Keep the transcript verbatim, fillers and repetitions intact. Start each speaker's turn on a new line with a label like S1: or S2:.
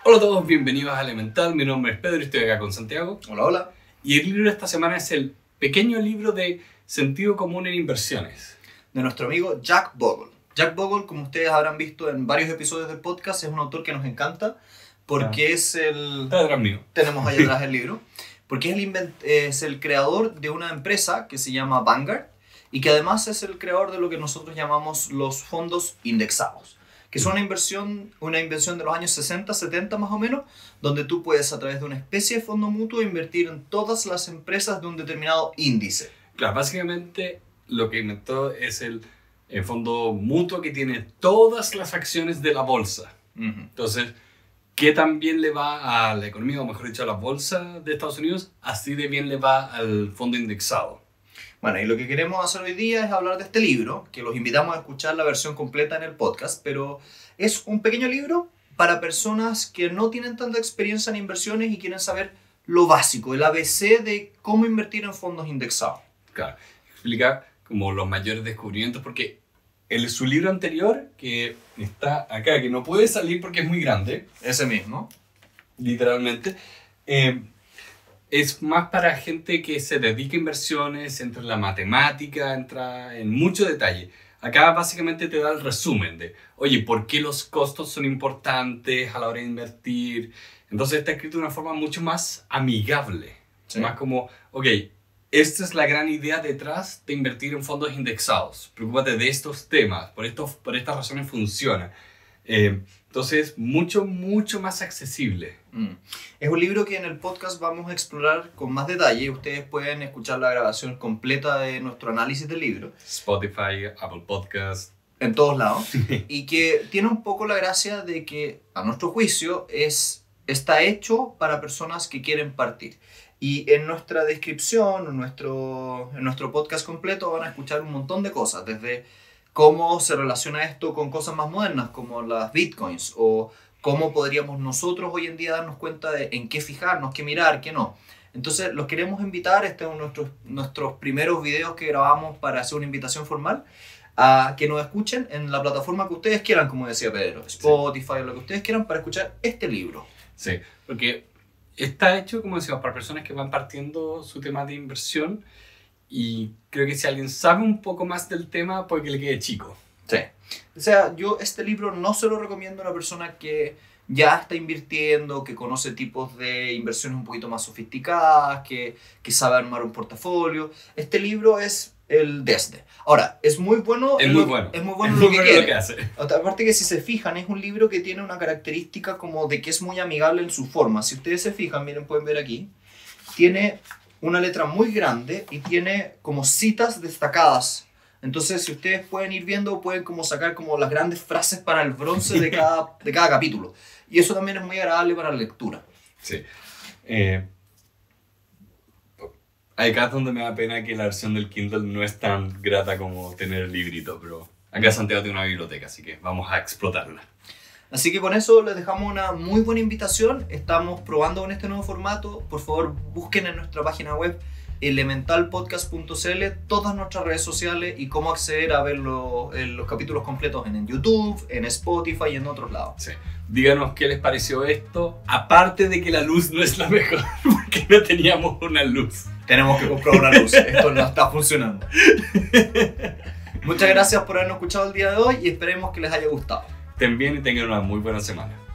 S1: Hola a todos, bienvenidos a Elemental. Mi nombre es Pedro y estoy acá con Santiago.
S2: Hola, hola.
S1: Y el libro de esta semana es el pequeño libro de sentido común en inversiones.
S2: De nuestro amigo Jack Bogle. Jack Bogle, como ustedes habrán visto en varios episodios del podcast, es un autor que nos encanta porque ah. es el...
S1: Está detrás mío.
S2: Tenemos ahí atrás el libro. Porque es el, invent... es el creador de una empresa que se llama Vanguard y que además es el creador de lo que nosotros llamamos los fondos indexados. Que es una inversión, una inversión de los años sesenta, setenta más o menos, donde tú puedes a través de una especie de fondo mutuo invertir en todas las empresas de un determinado índice.
S1: Claro, básicamente lo que inventó es el, el fondo mutuo que tiene todas las acciones de la bolsa. Uh-huh. Entonces, ¿qué tan bien le va a la economía, o mejor dicho a la bolsa de Estados Unidos? Así de bien le va al fondo indexado.
S2: Bueno, y lo que queremos hacer hoy día es hablar de este libro, que los invitamos a escuchar la versión completa en el podcast, pero es un pequeño libro para personas que no tienen tanta experiencia en inversiones y quieren saber lo básico, el A B C de cómo invertir en fondos indexados.
S1: Claro, explica como los mayores descubrimientos, porque el, su libro anterior, que está acá, que no puede salir porque es muy grande,
S2: ese mismo,
S1: literalmente, eh, es más para gente que se dedica a inversiones, entra en la matemática, entra en mucho detalle. Acá básicamente te da el resumen de, oye, ¿por qué los costos son importantes a la hora de invertir? Entonces está escrito de una forma mucho más amigable. Sí. Más como, ok, esta es la gran idea detrás de invertir en fondos indexados. Preocúpate de estos temas, por, estos, por estas razones funciona. Eh, entonces, mucho, mucho más accesible.
S2: Mm. Es un libro que en el podcast vamos a explorar con más detalle. Ustedes pueden escuchar la grabación completa de nuestro análisis del libro.
S1: Spotify, Apple Podcast.
S2: En todos lados. Y que tiene un poco la gracia de que, a nuestro juicio, es, está hecho para personas que quieren partir. Y en nuestra descripción, en nuestro, en nuestro podcast completo, van a escuchar un montón de cosas. Desde cómo se relaciona esto con cosas más modernas, como las bitcoins, o cómo podríamos nosotros hoy en día darnos cuenta de en qué fijarnos, qué mirar, qué no. Entonces los queremos invitar, este es uno de nuestros, nuestros primeros videos que grabamos para hacer una invitación formal, a que nos escuchen en la plataforma que ustedes quieran, como decía Pedro, Spotify, sí, o lo que ustedes quieran, para escuchar este libro.
S1: Sí, porque está hecho, como decíamos, para personas que van partiendo su tema de inversión. Y creo que si alguien sabe un poco más del tema, puede que le quede chico.
S2: Sí. O sea, yo este libro no se lo recomiendo a una persona que ya está invirtiendo, que conoce tipos de inversiones un poquito más sofisticadas, que, que sabe armar un portafolio. Este libro es el desde. Ahora, es muy bueno.
S1: Es muy bueno.
S2: Es muy bueno
S1: es
S2: lo
S1: muy
S2: que
S1: bueno
S2: quiere.
S1: Lo que hace.
S2: Aparte que si se fijan, es un libro que tiene una característica como de que es muy amigable en su forma. Si ustedes se fijan, miren, pueden ver aquí. Tiene una letra muy grande y tiene como citas destacadas. Entonces, si ustedes pueden ir viendo, pueden como sacar como las grandes frases para el bronce de cada, de cada capítulo. Y eso también es muy agradable para la lectura.
S1: Sí. Eh, acá es donde me da pena que la versión del Kindle no es tan grata como tener el librito, pero acá Santiago tiene una biblioteca, así que vamos a explotarla.
S2: Así que con eso les dejamos una muy buena invitación. Estamos probando con este nuevo formato. Por favor, busquen en nuestra página web elemental podcast punto c l todas nuestras redes sociales y cómo acceder a ver lo, los capítulos completos en YouTube, en Spotify y en otros lados.
S1: Sí. Díganos qué les pareció esto, aparte de que la luz no es la mejor, porque no teníamos una luz.
S2: Tenemos que comprar una luz, esto no está funcionando. Muchas gracias por habernos escuchado el día de hoy y esperemos que les haya gustado.
S1: Estén bien y tengan una muy buena semana.